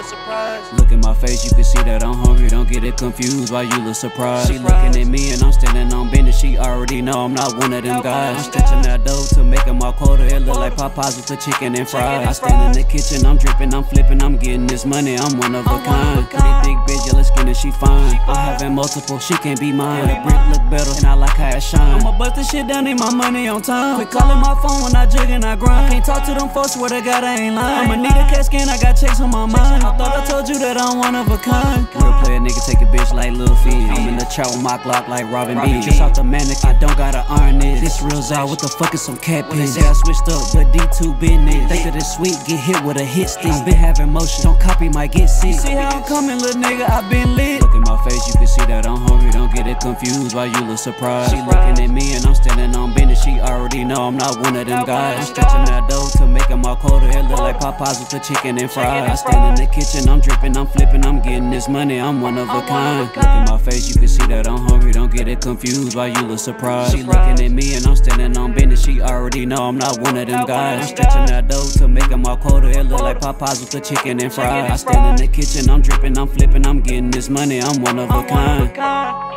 surprised. Look in my face, you can see that I'm hungry. Don't get it confused why you look surprised. She looking at me and I'm standing on business. She already know I'm not one of them guys. I'm stretching that dough to making my quota. It look like Popeyes with the chicken and fries. I stand in the kitchen, I'm dripping, I'm flipping, I'm getting this money. I'm one of a kind. Pretty big bitch, yellow skin and she fine. I'm having multiple, she can't be mine. The brick look better and I like how it shine. I'ma bust this shit down, need my money on time. Quit calling my phone when I jig and I grind. Can't talk to them folks, swear to God I ain't lying. I'ma need a CAT scan, I got checks on my mind. I thought I told you that I'm one of a kind. Real player nigga take a bitch like Lil Fizz. I'm in the trap with my Glock like Robin B. Just off the mannequin, I don't gotta iron this. This real Zao, what the fuck is some cat piss? They say I switched up, but D2 business. Think that it's sweet, get hit with a hit stick. Been having motion, don't copy, might get sick. You see how I'm coming, little nigga, I been lit. Look in my face, you can see that I'm hungry. Don't get it confused why you look surprised. She looking at me and I'm standing on business. She already know I'm not one of them guys. I'm stretching that dough to making my quota. It look like Popeyes with the chicken and fries. I stand in the kitchen, I'm dripping, I'm flipping, I'm getting this money. I'm one of a kind. Look in my face, you can see that I'm hungry. Don't get it confused why you look surprised. She looking at me and I'm standing on business. She already know I'm not one of them guys. I'm stretching that dough to making my quota. It look like Popeyes with the chicken and fries. I stand in the kitchen, I'm dripping, I'm flipping, I'm getting this money. I'm one of a kind.